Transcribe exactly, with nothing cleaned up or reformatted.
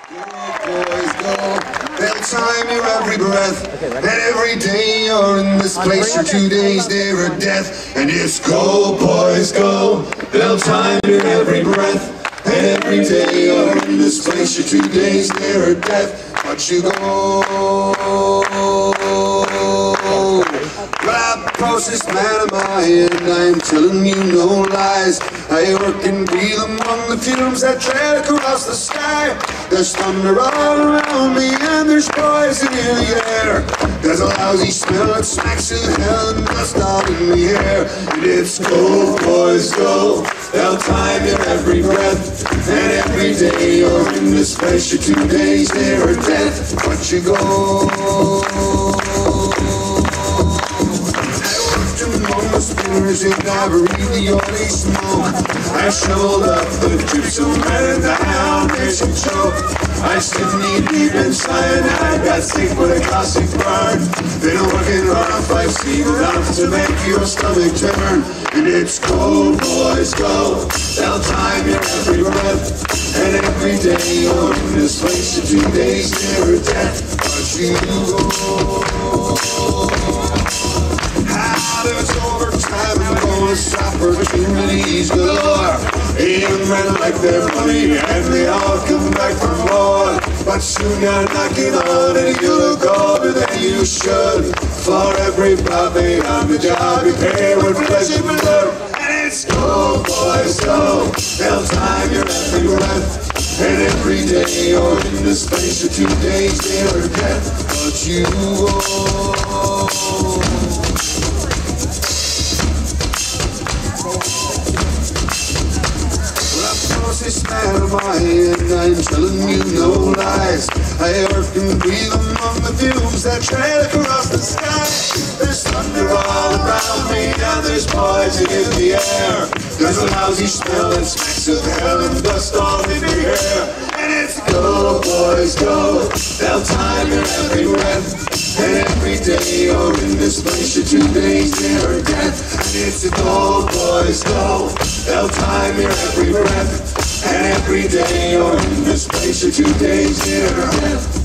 Boys go, they'll time your every breath, and every day you're in this place, or two days near a death. And it's go, boys, go, they'll time your every breath, and every day you're in this place, or two days near a death. But you go. Well, I'm the closest man of my end, I'm telling you no lies. I work and breathe among the fumes that trail across the sky. There's thunder all around me and there's poison in the air. There's a lousy smell that smacks of hell and dust out in the air. And it's go, boys, go, they'll time your every breath, and every day you're in this place, you're two days near death. But you go. Among the spinners in Ivory, the only smoke. I shoveled up the gypsum and the foundation choke. I still knee deep in cyanide, got sick with a classic burn. Been working hard if I've seen enough to make your stomach turn. And it's go, boys, go, they'll time your every breath, and every day you're in this place, you're two days near death. But you go. There's overtime and bonus opportunities galore. Young men like their money and they all come back for more. But soon you're knocking on and you look older than you should. For every bobby on the job you pay with pleasure and love. And it's go, boys, go, they'll time your every breath, and every day you're in this place, you're two days near death. But you go. This man of mine, I'm telling you no lies. I work and breathe among the fumes that trail across the sky. There's thunder all around me and there's poison in the air. There's a lousy smell and smacks of hell and dust all in the air. And it's go, boys, go, they'll time your every breath, and every day you're in this place, you're two days near death. And it's a go, boys, go, they'll time your every breath, and every day you're in this place, you're two days near death.